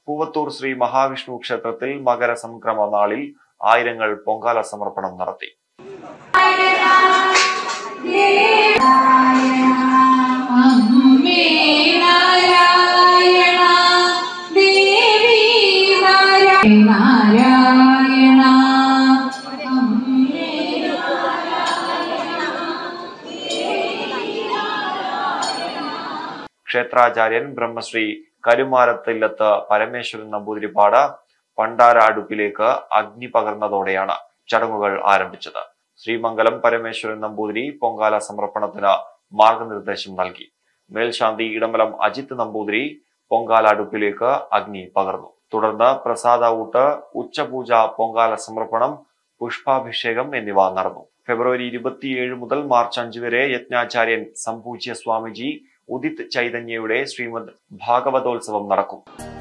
പൂവത്തൂർ ശ്രീ മഹാവിഷ്ണു ക്ഷേത്രത്തിൽ മകരസംക്രമ നാളിൽ ആയിരങ്ങൾ പൊങ്കാല സമർപ്പണം നടത്തി. ക്ഷേത്രാചാര്യൻ ബ്രഹ്മശ്രീ കരുമാരത്തില്ലത്ത് പരമേശ്വരൻ നമ്പൂതിരിപ്പാട് പണ്ടാര അടുപ്പിലേക്ക് അഗ്നി പകർന്നതോടെയാണ് ചടങ്ങുകൾ ആരംഭിച്ചത്. ശ്രീമംഗലം പരമേശ്വരൻ നമ്പൂതിരി പൊങ്കാല സമർപ്പണത്തിന് മാർഗനിർദ്ദേശം നൽകി. മേൽശാന്തി ഇടമലം അജിത് നമ്പൂതിരി പൊങ്കാല അടുപ്പിലേക്ക് അഗ്നി പകർന്നു. തുടർന്ന് പ്രസാദ ഊട്ട്, ഉച്ചപൂജ, പൊങ്കാല സമർപ്പണം, പുഷ്പാഭിഷേകം എന്നിവ നടന്നു. ഫെബ്രുവരി 27 മുതൽ മാർച്ച് 5 വരെ യജ്ഞാചാര്യൻ സംപൂജ്യ സ്വാമിജി ഉദിത് ചൈതന്യയുടെ ശ്രീമദ് ഭാഗവതോത്സവം നടക്കും.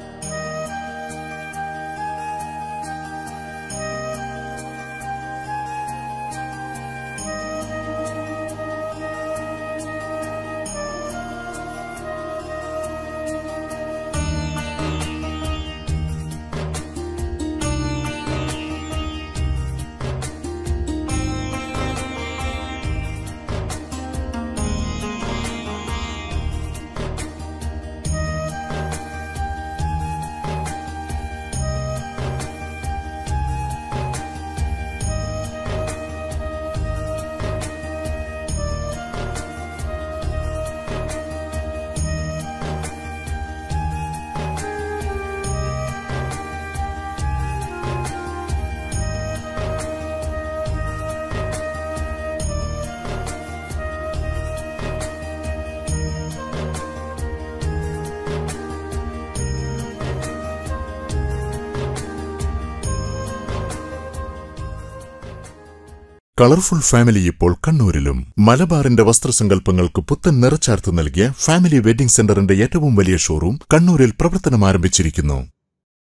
കളർഫുൾ ഫാമിലി ഇപ്പോൾ കണ്ണൂരിലും. മലബാറിന്റെ വസ്ത്രസങ്കല്പങ്ങൾക്ക് പുത്തൻ നിറച്ചാർത്ത് നൽകിയ ഫാമിലി വെഡിംഗ് സെന്ററിന്റെ ഏറ്റവും വലിയ ഷോറൂം കണ്ണൂരിൽ പ്രവർത്തനം ആരംഭിച്ചിരിക്കുന്നു.